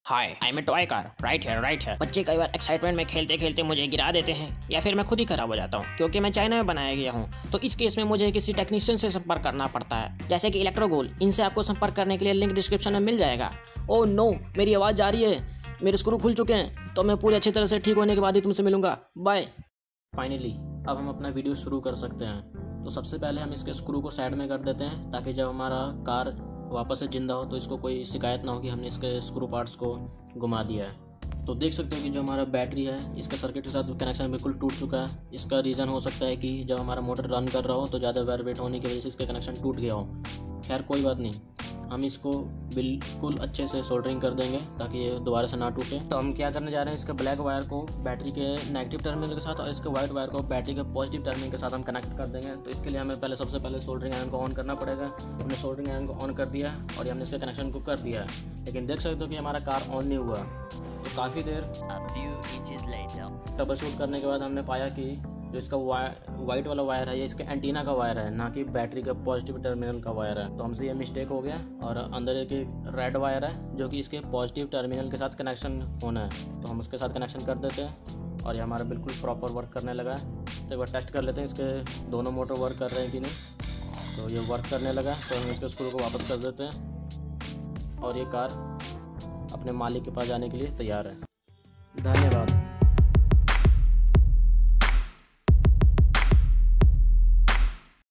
Hi I am a toy car right है। बच्चे कई बार एक्साइटमेंट में खेलते खेलते मुझे गिरा देते हैं या फिर मैं खुद ही खराब हो जाता हूँ क्योंकि मैं चाइना में बनाया गया हूँ। तो इस केस में मुझे किसी टेक्नीशियन से संपर्क करना पड़ता है, जैसे कि इलेक्ट्रोगोल। इनसे आपको संपर्क करने के लिए लिंक डिस्क्रिप्शन में मिल जाएगा। ओह नो, मेरी आवाज़ जा रही है, मेरे स्क्रू खुल चुके हैं। तो मैं पूरी अच्छी तरह से ठीक होने के बाद ही तुमसे मिलूंगा। बाय। फाइनली अब हम अपना वीडियो शुरू कर सकते हैं। तो सबसे पहले हम इसके स्क्रू को साइड में कर देते हैं ताकि जब हमारा कार वापस से जिंदा हो तो इसको कोई शिकायत ना हो कि हमने इसके स्क्रू पार्ट्स को घुमा दिया है। तो देख सकते हो कि जो हमारा बैटरी है इसका सर्किट के साथ कनेक्शन बिल्कुल टूट चुका है। इसका रीज़न हो सकता है कि जब हमारा मोटर रन कर रहा हो तो ज़्यादा वाइब्रेट होने की वजह से इसका कनेक्शन टूट गया हो। खैर कोई बात नहीं, हम इसको बिल्कुल अच्छे से सोल्डरिंग कर देंगे ताकि ये दोबारा से ना टूटे। तो हम क्या करने जा रहे हैं, इसके ब्लैक वायर को बैटरी के नेगेटिव टर्मिनल के साथ और इसके वाइट वायर को बैटरी के पॉजिटिव टर्मिनल के साथ हम कनेक्ट कर देंगे। तो इसके लिए हमें सबसे पहले सोल्डरिंग आयरन को ऑन करना पड़ेगा। हमने सोल्डरिंग आयरन को ऑन कर दिया और ये हमने इसके कनेक्शन को कर दिया है, लेकिन देख सकते हो कि हमारा कार ऑन नहीं हुआ। तो काफ़ी देर ट्रबल शूट करने के बाद हमने पाया कि जो इसका वाइट वाला वायर है ये इसके एंटीना का वायर है, ना कि बैटरी का पॉजिटिव टर्मिनल का वायर है। तो हमसे ये मिस्टेक हो गया और अंदर एक रेड वायर है जो कि इसके पॉजिटिव टर्मिनल के साथ कनेक्शन होना है। तो हम उसके साथ कनेक्शन कर देते हैं और ये हमारा बिल्कुल प्रॉपर वर्क करने लगा है। तो एक बार टेस्ट कर लेते हैं इसके दोनों मोटर वर्क कर रहे हैं कि नहीं। तो ये वर्क करने लगा है, तो हम इसके स्क्रू को वापस कर देते हैं और ये कार अपने मालिक के पास जाने के लिए तैयार है। धन्यवाद।